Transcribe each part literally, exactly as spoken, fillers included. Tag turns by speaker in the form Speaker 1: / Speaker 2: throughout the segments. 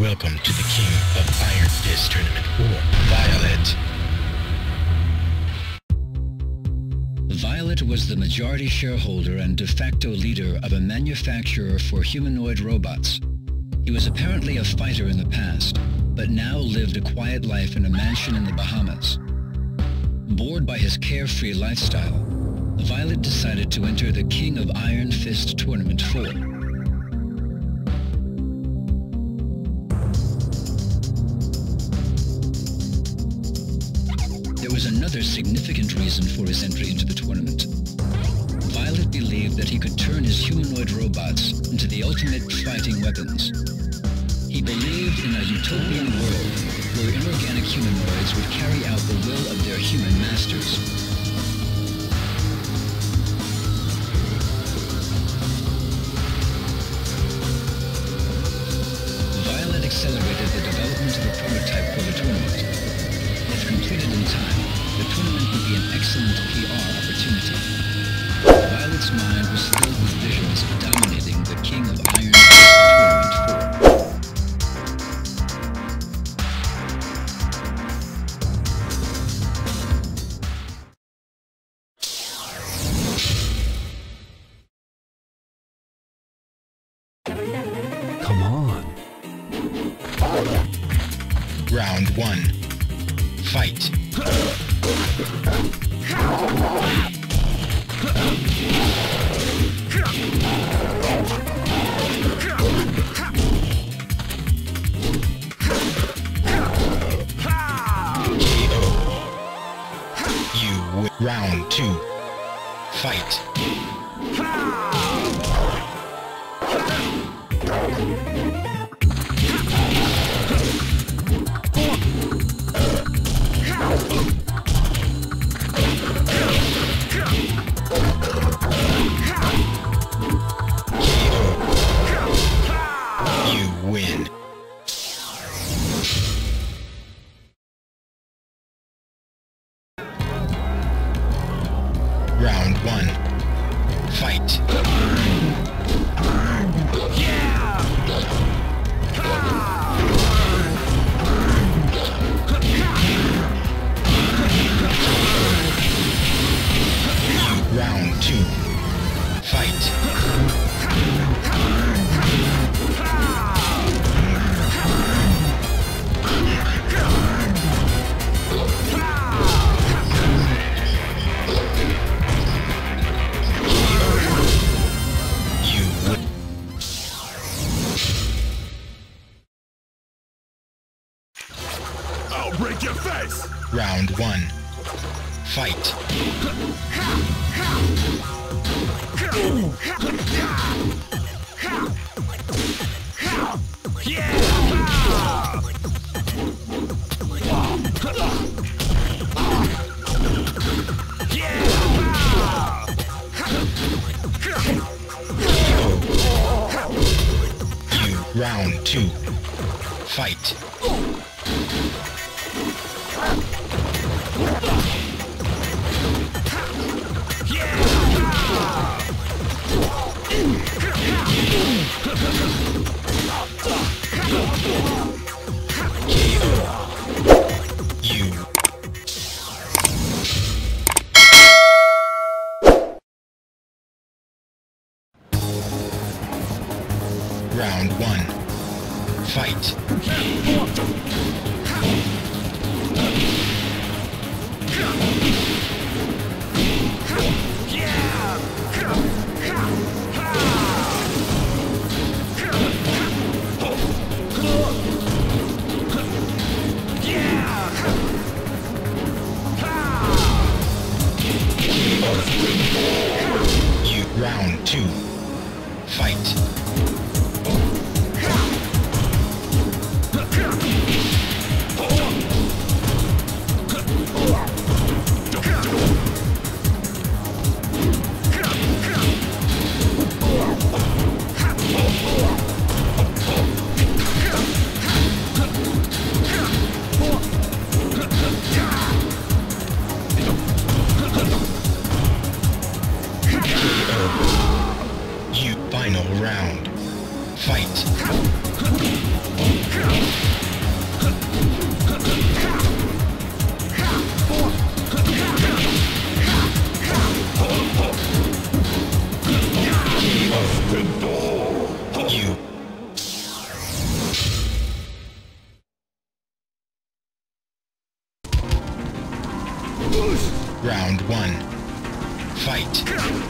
Speaker 1: Welcome to the King of Iron Fist Tournament four, Violet.
Speaker 2: Violet was the majority shareholder and de facto leader of a manufacturer for humanoid robots. He was apparently a fighter in the past, but now lived a quiet life in a mansion in the Bahamas. Bored by his carefree lifestyle, Violet decided to enter the King of Iron Fist Tournament four. There was another significant reason for his entry into the tournament. Violet believed that he could turn his humanoid robots into the ultimate fighting weapons. He believed in a utopian world where inorganic humanoids would carry out the will of their human masters. Violet accelerated the development of a prototype for the tournament. If completed in time, the tournament would be an excellent P R opportunity. Violet's mind was filled with visions of dominating the King of Iron Fist Tournament four.
Speaker 3: Come on.
Speaker 1: Round one. Fight. K O. You win. Round two. Fight. Win. Round one. Fight. Round two. Fight.
Speaker 3: Break your face!
Speaker 1: Round one. Fight. You. Round two. Fight. You. Round one. Fight. You. Round two. Fight. You. Final round. Fight. Round one. Fight.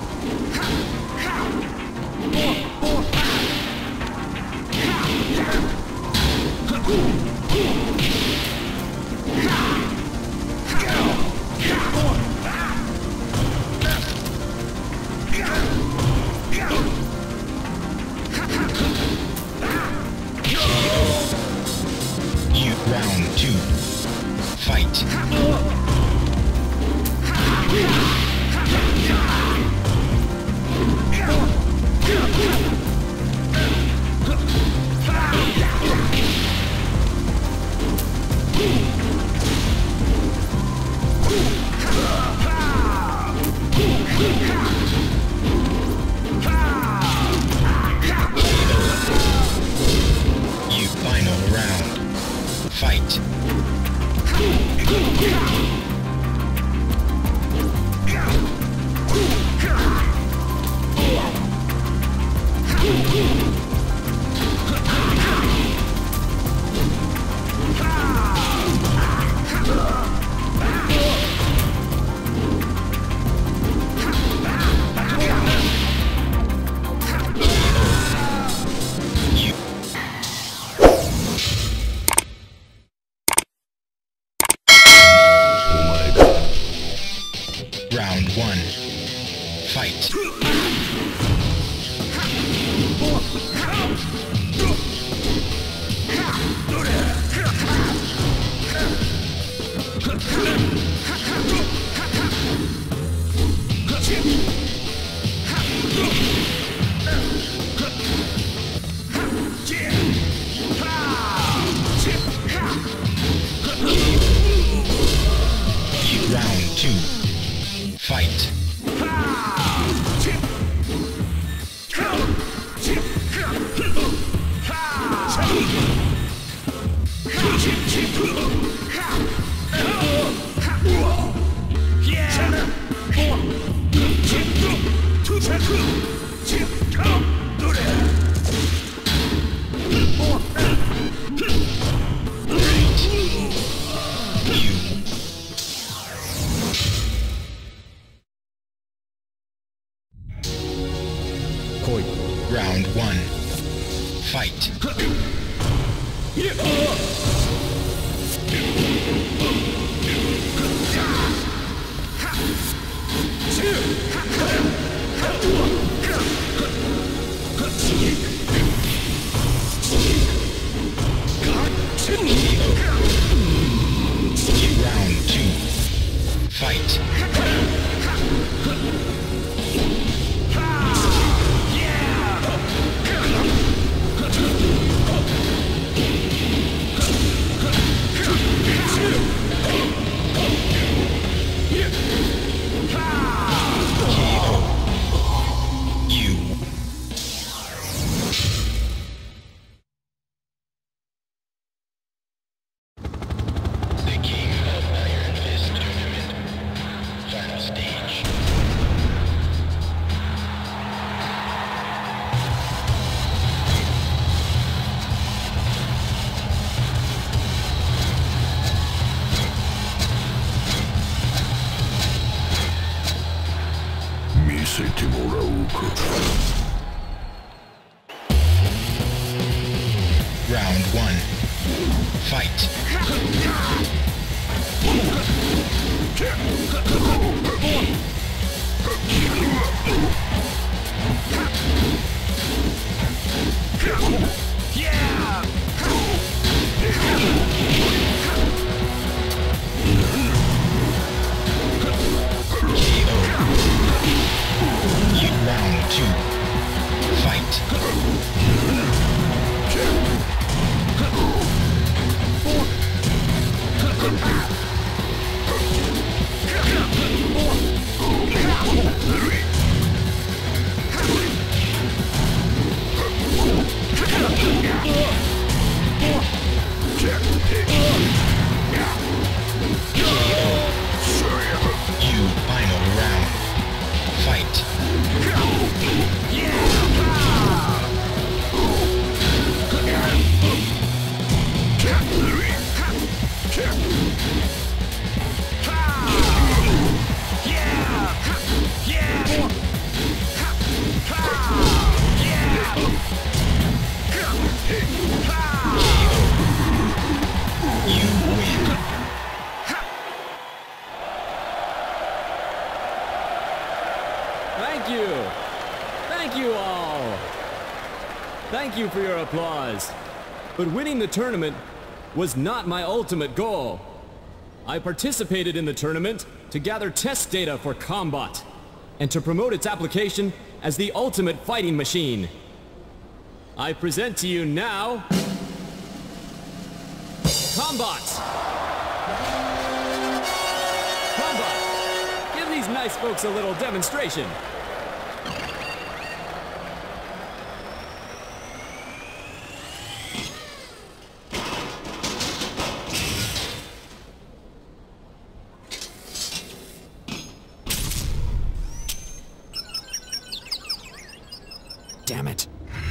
Speaker 1: You round two. Fight. You final round. Fight. You round one. Fight. You round two. Fight. Round one. Fight. Round two. Fight. Round one. Fight. You round two. Fight. You final round. Fight.
Speaker 4: Thank you for your applause. But winning the tournament was not my ultimate goal. I participated in the tournament to gather test data for Combat and to promote its application as the ultimate fighting machine. I present to you now Combat! Combat! Give these nice folks a little demonstration.
Speaker 5: Damn it.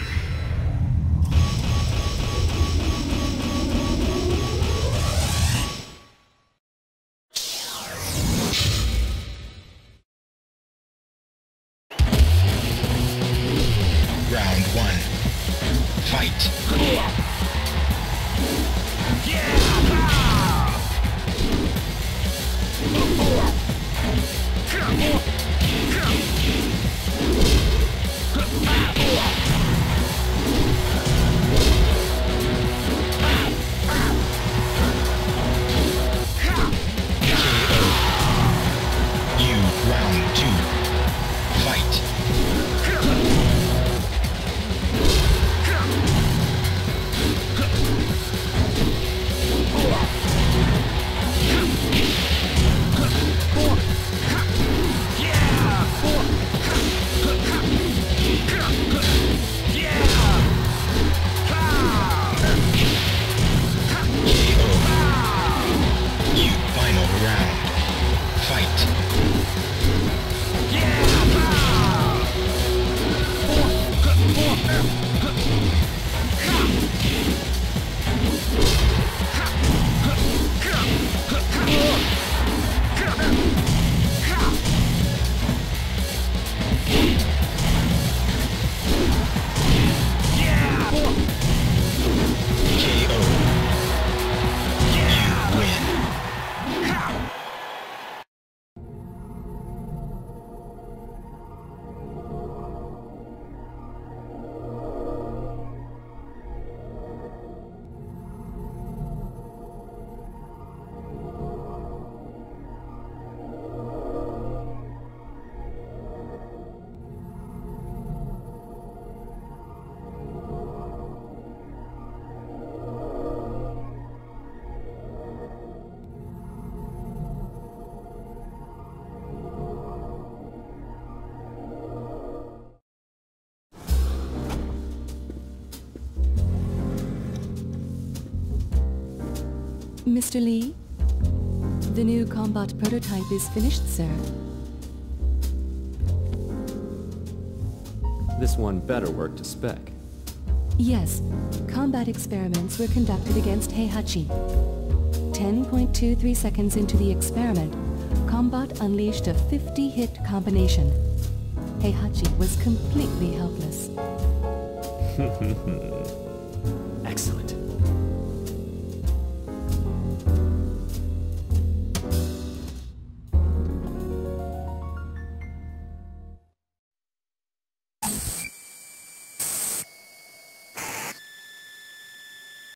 Speaker 1: Round one. Fight. Round two. Fight. You final round. Fight.
Speaker 6: Mister Lee, the new Combat prototype is finished, sir.
Speaker 4: This one better work to spec.
Speaker 6: Yes, combat experiments were conducted against Heihachi. ten point two three seconds into the experiment, Combat unleashed a fifty hit combination. Heihachi was completely helpless.
Speaker 4: Excellent.